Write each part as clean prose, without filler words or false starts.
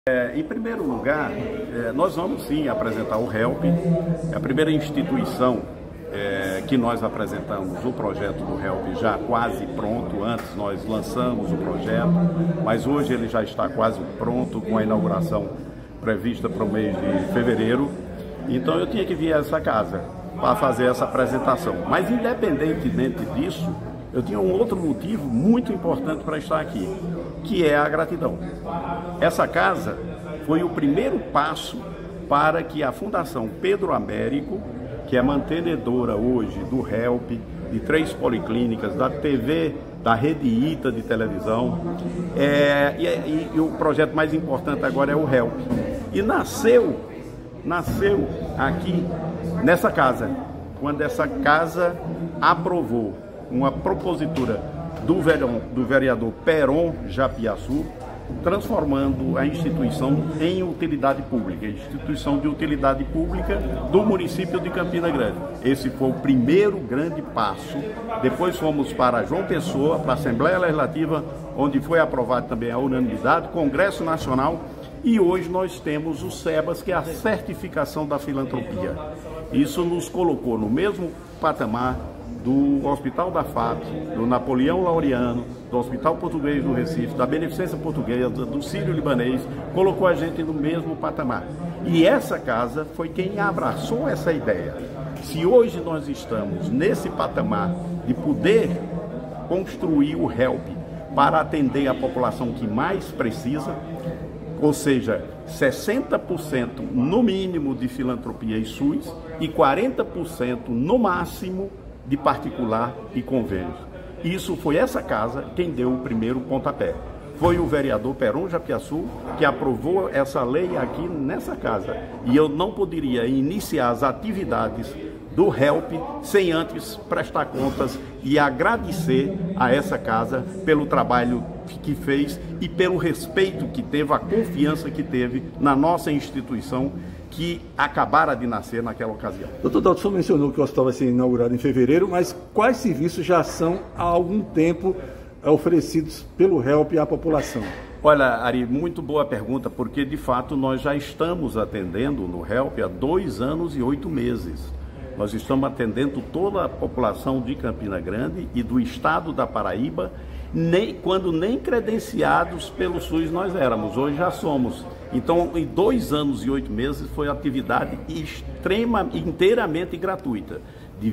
Em primeiro lugar, nós vamos sim apresentar o HELP, é a primeira instituição que nós apresentamos o projeto do HELP já quase pronto. Antes nós lançamos o projeto, mas hoje ele já está quase pronto, com a inauguração prevista para o mês de fevereiro. Então eu tinha que vir a essa casa para fazer essa apresentação. Mas independentemente disso, eu tinha um outro motivo muito importante para estar aqui, que é a gratidão. Essa casa foi o primeiro passo para que a Fundação Pedro Américo, que é mantenedora hoje do HELP, de 3 policlínicas, da TV, da Rede ITA de televisão, e o projeto mais importante agora é o HELP. E nasceu aqui nessa casa, quando essa casa aprovou uma propositura do vereador Peron Japiaçu, transformando a instituição em utilidade pública, instituição de utilidade pública do município de Campina Grande. Esse foi o primeiro grande passo. Depois fomos para João Pessoa, para a Assembleia Legislativa, onde foi aprovado também a unanimidade, Congresso Nacional, e hoje nós temos o SEBAS, que é a certificação da filantropia. Isso nos colocou no mesmo patamar do Hospital da FAP, do Napoleão Laureano, do Hospital Português do Recife, da Beneficência Portuguesa, do Sírio-Libanês, colocou a gente no mesmo patamar. E essa casa foi quem abraçou essa ideia. Se hoje nós estamos nesse patamar de poder construir o HELP para atender a população que mais precisa, ou seja, 60% no mínimo de filantropia e SUS e 40% no máximo de particular e convênios. Isso foi essa casa quem deu o primeiro pontapé. Foi o vereador Peron Japiaçu que aprovou essa lei aqui nessa casa. E eu não poderia iniciar as atividades do HELP sem antes prestar contas e agradecer a essa casa pelo trabalho que fez e pelo respeito que teve, a confiança que teve na nossa instituição, que acabara de nascer naquela ocasião. Doutor Dalton, o senhor mencionou que o hospital vai ser inaugurado em fevereiro, mas quais serviços já são há algum tempo oferecidos pelo HELP à população? Olha, Ari, muito boa pergunta, porque de fato nós já estamos atendendo no HELP há 2 anos e 8 meses. Nós estamos atendendo toda a população de Campina Grande e do estado da Paraíba, quando nem credenciados pelo SUS nós éramos, hoje já somos. Então, em 2 anos e 8 meses foi atividade inteiramente gratuita, de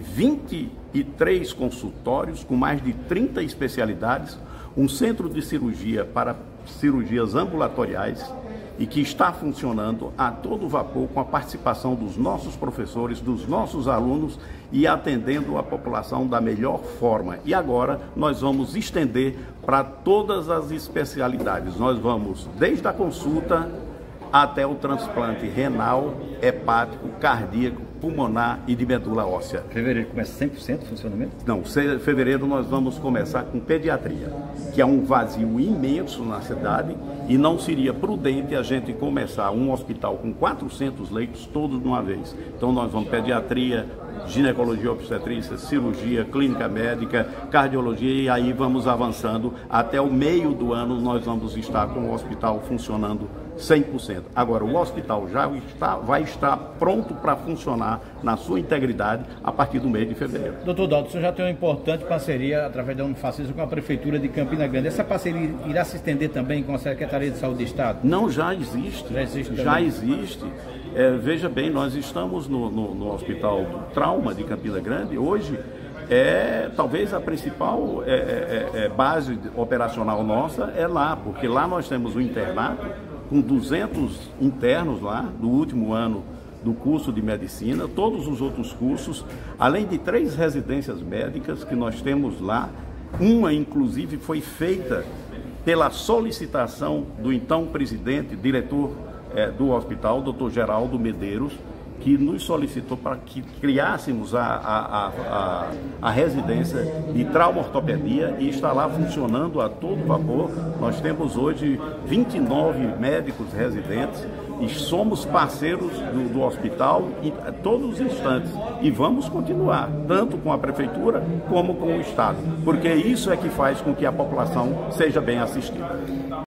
23 consultórios com mais de 30 especialidades, um centro de cirurgia para cirurgias ambulatoriais, e que está funcionando a todo vapor com a participação dos nossos professores, dos nossos alunos e atendendo a população da melhor forma. E agora nós vamos estender para todas as especialidades. Nós vamos desde a consulta até o transplante renal, hepático, cardíaco, pulmonar e de medula óssea. Fevereiro começa 100% o funcionamento? Não, fevereiro nós vamos começar com pediatria, que é um vazio imenso na cidade e não seria prudente a gente começar um hospital com 400 leitos todos de uma vez. Então nós vamos pediatria, ginecologia, obstetrícia, cirurgia, clínica médica, cardiologia, e aí vamos avançando. Até o meio do ano nós vamos estar com o hospital funcionando 100%. Agora, o hospital já vai estar pronto para funcionar na sua integridade a partir do mês de fevereiro. Doutor Dalton, o senhor já tem uma importante parceria através da Unifacis com a Prefeitura de Campina Grande. Essa parceria irá se estender também com a Secretaria de Saúde do Estado? Não, já existe. Já existe. Veja bem, nós estamos no Hospital do Trauma de Campina Grande. Hoje, talvez a principal base operacional nossa é lá, porque lá nós temos um internato com 200 internos lá, do último ano do curso de medicina, todos os outros cursos, além de 3 residências médicas que nós temos lá. Uma, inclusive, foi feita pela solicitação do então presidente, diretor do hospital, Dr. Geraldo Medeiros, que nos solicitou para que criássemos a residência de trauma-ortopedia, e está lá funcionando a todo vapor. Nós temos hoje 29 médicos residentes e somos parceiros do hospital em todos os instantes. E vamos continuar, tanto com a Prefeitura como com o Estado, porque isso é que faz com que a população seja bem assistida.